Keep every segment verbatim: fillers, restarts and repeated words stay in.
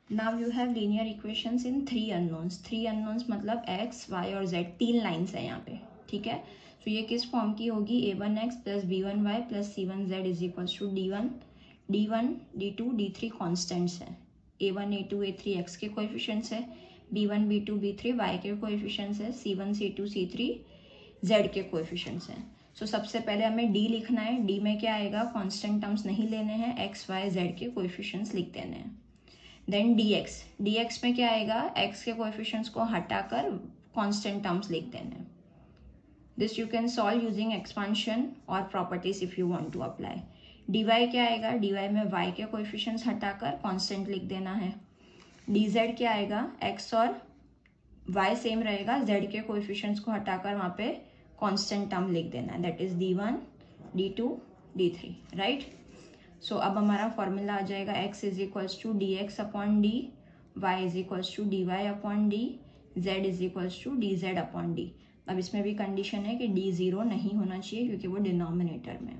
Now you have linear equations in three unknowns. Three unknowns मतलब X Y और Z, तीन lines है यहाँ पे, ठीक है। तो ये किस फॉर्म की होगी, A one X plus B one Y plus C one Z is equals to D one D one D two D three constants है। A one A two A three x के coefficients है, B one B two B three Y के coefficients है, C one C two C three Z के coefficients हैं। So सबसे पहले हमें डी लिखना है। डी में क्या आएगा, कांस्टेंट टर्म्स नहीं लेने हैं, एक्स वाई जेड के कोएफिशिएंट्स लिख देने हैं। Then D X, D X में क्या आएगा, एक्स के कोएफिशिएंट्स को हटाकर कांस्टेंट टर्म्स लिख देने हैं। This you can solve using expansion और properties if you want to apply. D Y क्या आएगा, डी वाई में वाई के कोएफिशिएंट्स हटाकर कांस्टेंट लिख देना है। डी जेड क्या आएगा, एक्स और वाई सेम रहेगा, जेड के कोएफिशिएंट्स को हटाकर वहाँ पे कांस्टेंट टर्म लिख देना है, that is D one D two D three, right. So अब हमारा फॉर्मूला आ जाएगा, x is equals to D X upon D, Y is equals to D Y upon D, Z is equals to D Z upon D. अब इसमें भी condition है कि D zero नहीं होना चाहिए क्योंकि वो डिनोमिनेटर में है।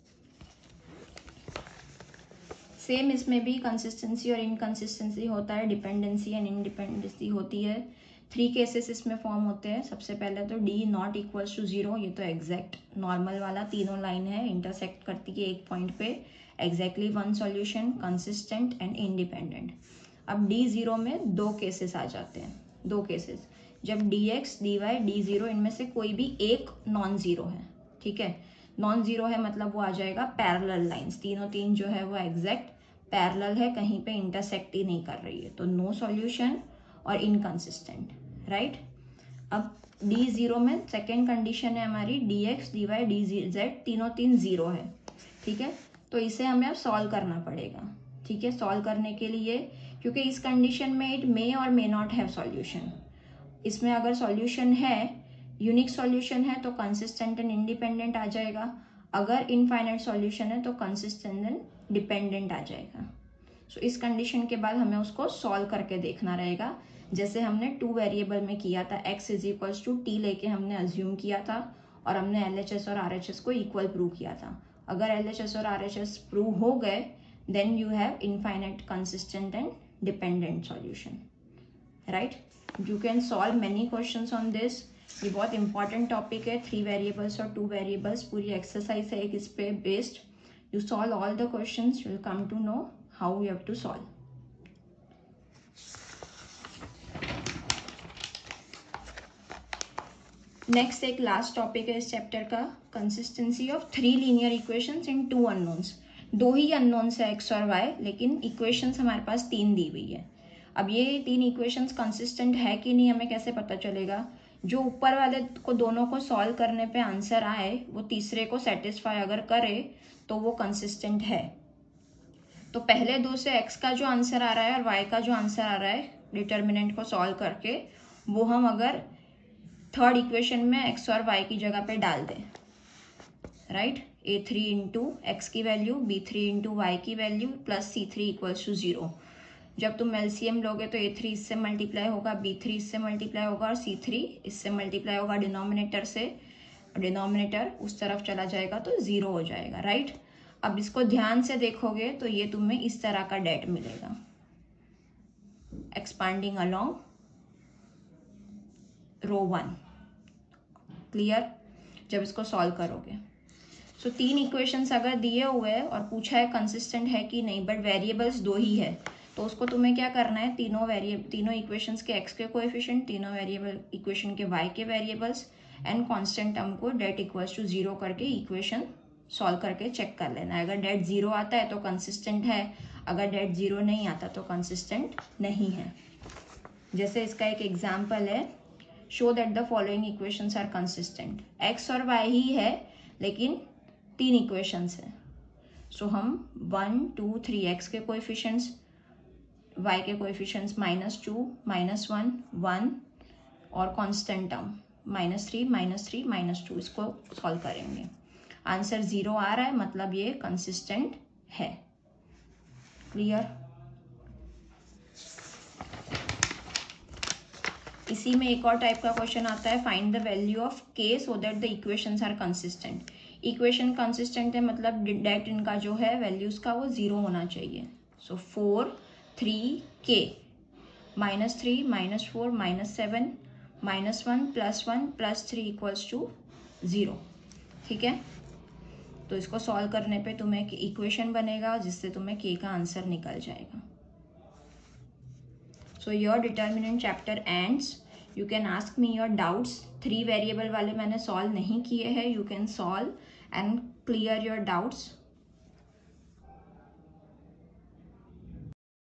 सेम इसमें भी कंसिस्टेंसी और इनकंसिस्टेंसी होता है, डिपेंडेंसी एंड इंडिपेंडेंसी होती है। थ्री केसेस इसमें फॉर्म होते हैं। सबसे पहले तो D not equals to zero, ये तो एग्जैक्ट नॉर्मल वाला तीनों लाइन है, इंटरसेक्ट करती है एक पॉइंट पे, exactly one solution, consistent and independent. अब डी जीरो में दो केसेस आ जाते हैं, दो केसेस, जब D X D Y D zero इनमें से कोई भी एक नॉन जीरो है, ठीक है। नॉन जीरो है मतलब वो आ जाएगा पैरेलल लाइंस, तीनों तीन जो है वो एग्जैक्ट पैरेलल है, कहीं पे इंटरसेक्ट ही नहीं कर रही है, तो नो सॉल्यूशन और इनकंसिस्टेंट, राइट। अब डी जीरो में सेकेंड कंडीशन है हमारी, D X D Y D Z तीनों तीन जीरो है, ठीक है। तो इसे हमें अब सॉल्व करना पड़ेगा, ठीक है। सॉल्व करने के लिए, क्योंकि इस कंडीशन में इट मे और मे नॉट हैव सॉल्यूशन, इसमें अगर सॉल्यूशन है, यूनिक सॉल्यूशन है, तो कंसिस्टेंट एंड इंडिपेंडेंट आ जाएगा। अगर इनफाइनाइट सॉल्यूशन है तो कंसिस्टेंट एंड डिपेंडेंट आ जाएगा। सो so, इस कंडीशन के बाद हमें उसको सॉल्व करके देखना रहेगा, जैसे हमने टू वेरिएबल में किया था, x is equals to T लेके हमने अज्यूम किया था और हमने एल एच एस और आर एच एस को इक्वल प्रूव किया था। अगर एल एच एस और आर एच एस प्रूव हो गए, then you have infinite consistent and dependent solution, right. You can solve many questions on this. ये बहुत इंपॉर्टेंट टॉपिक है, थ्री वेरिएबल्स और टू वेरिएबल्स, पूरी एक्सरसाइज है एक इस पे based. You solve all the questions, you will come to know how you have to solve. Next एक लास्ट टॉपिक है इस चैप्टर का, consistency of three linear equations in two unknowns. दो ही अननोन्स है एक्स और वाई, लेकिन equations हमारे पास तीन दी हुई है। अब ये तीन इक्वेशंस कंसिस्टेंट है कि नहीं हमें कैसे पता चलेगा, जो ऊपर वाले को दोनों को सॉल्व करने पे आंसर आए, वो तीसरे को सेटिस्फाई अगर करे तो वो कंसिस्टेंट है। तो पहले दो से एक्स का जो आंसर आ रहा है और वाई का जो आंसर आ रहा है डिटर्मिनेंट को सॉल्व करके, वो हम अगर थर्ड इक्वेशन में एक्स और वाई की जगह पे डाल दें, right, A three into X की value, B three into Y की value plus C three equals to zero. जब तुम एलसीएम लोगे तो ए थ्री इससे मल्टीप्लाई होगा, बी थ्री इससे मल्टीप्लाई होगा और सी थ्री इससे मल्टीप्लाई होगा डिनोमिनेटर से, डिनोमिनेटर उस तरफ चला जाएगा तो जीरो हो जाएगा, राइट। अब इसको ध्यान से देखोगे तो ये तुम्हें इस तरह का डेट मिलेगा, expanding along row one, clear, जब इसको सॉल्व करोगे। सो so, तीन इक्वेशंस अगर दिए हुए हैं और पूछा है कंसिस्टेंट है कि नहीं, बट वेरिएबल्स दो ही है, तो उसको तुम्हें क्या करना है, तीनों वेरिएबल तीनों इक्वेशंस के एक्स के कोएफिशिएंट, तीनों वेरिएबल इक्वेशन के वाई के वेरिएबल्स एंड कांस्टेंट टर्म को डेट इक्वल्स टू जीरो करके इक्वेशन सॉल्व करके चेक कर लेना है। अगर डेट जीरो आता है तो कंसिस्टेंट है, अगर डेट जीरो नहीं आता तो कंसिस्टेंट नहीं है। जैसे इसका एक एग्जाम्पल है, show that the following equations are consistent. X और वाई ही है लेकिन तीन इक्वेशंस हैं। सो so, हम वन टू थ्री एक्स के कोएफिशिएंट्स, वाई के coefficients minus two minus one one और constant term minus three minus three minus two, इसको सॉल्व करेंगे। आंसर जीरो आ रहा है मतलब ये कंसिस्टेंट है, क्लियर। इसी में एक और टाइप का क्वेश्चन आता है, find the value of k so that the equations are consistent. Equation consistent है मतलब डेट इनका जो है वैल्यूज का वो जीरो होना चाहिए। So four three k, minus three, minus four, minus seven, minus one, plus one, plus three equals to zero. ठीक है, तो इसको सॉल्व करने पे तुम्हें एक इक्वेशन बनेगा जिससे तुम्हें के का आंसर निकल जाएगा। So your determinant chapter ends. You can ask me your doubts. Three variable वाले मैंने सॉल्व नहीं किए हैं, you can solve and clear your doubts.